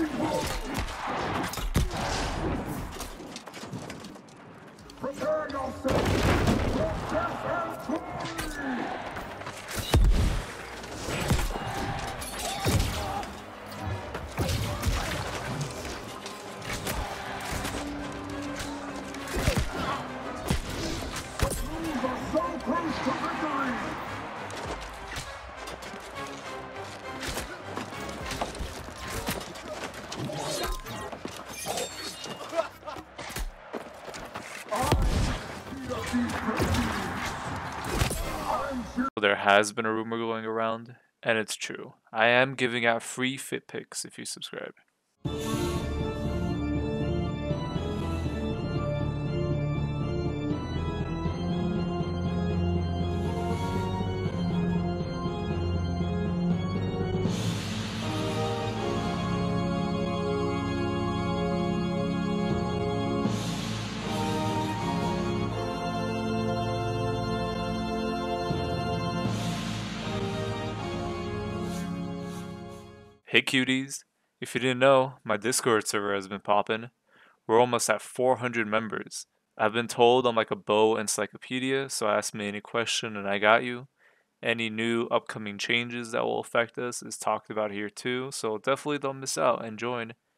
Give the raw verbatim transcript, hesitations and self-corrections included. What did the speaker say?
Prepare yourself for death and glory! We are so close to victory! There has been a rumor going around, and it's true. I am giving out free fit pics if you subscribe. Hey cuties, if you didn't know, my Discord server has been popping. We're almost at four hundred members. I've been told I'm like a bow encyclopedia, so ask me any question and I got you. Any new upcoming changes that will affect us is talked about here too, so definitely don't miss out and join.